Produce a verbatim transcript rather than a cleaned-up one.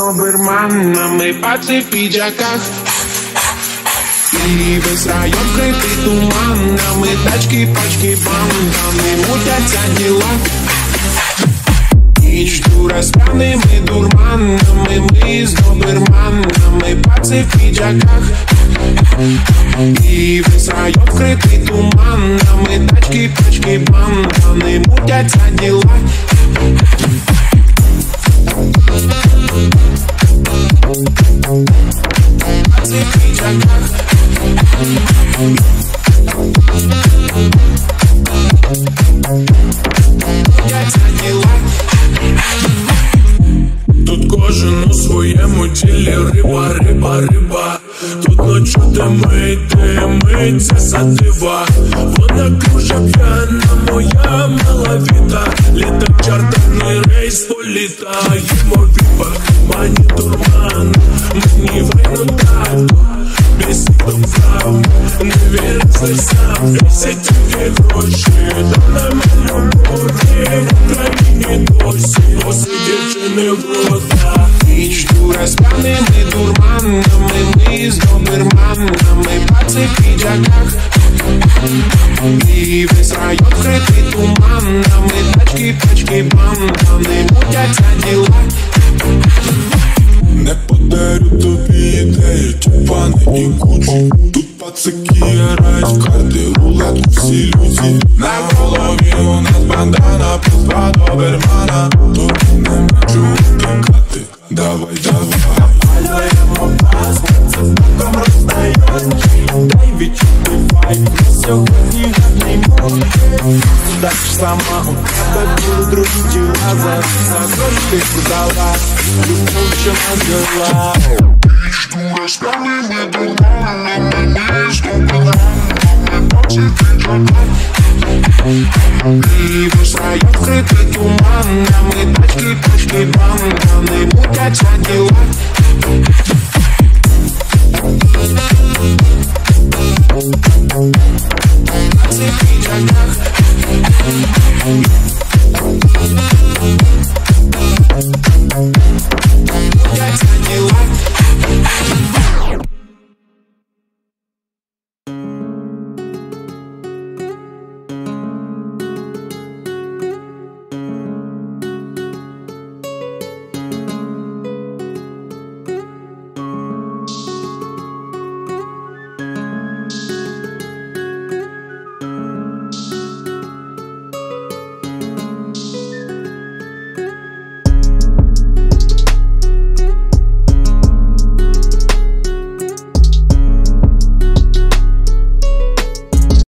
доберманами, паци в піджаках. І весь район вкритий туманами, тачки, пачки, бандани, мутяться діла. Ніч дура з п'яними дурманами, ми з доберманами, паци в піджаках. І весь район вкритий туманами, тачки, пачки, бандани, мутяться діла. Паци в піджаках. Мутяться діла. Тут кожен у своєму тілі риба, риба, риба. Тут ночі димить, димиться сатива. Вона кружа п'яна, моя мала віта. Літак Чартерний рейс політаємо в Віп-ах. Мані дурман, мені вийну так-то. Пісні добрав, не віриться сам. Все тільки гроші, там на мене любові. В Україні досі, досі дівчини в ротах. Ніч дура з п'яними дурманами, ми з доберманами, паци в піджаках. І весь район вкритий туманами, тачки, пачки, бандани, мутяться діла. Не подарю тобі ідеї, тюпани і кучі. Тут пацики грають в карти, рулетку всі люди. На голові у нас бандана, плюс два добермана. Тобі нема чого тікати, давай, давай. Малюємо пас, це боком роздають. Дай відчути вайб, на сьогодні гарний мод. Так ж сама у тебе були другі діла. За гроші ти продала, любов, що назила. Ніч дура з п'яними дурманами, ми з доберманами, паци в піджаках. І весь район вкритий туманами, тачки, пачки, бандани, мутяться діла. Паци в піджаках.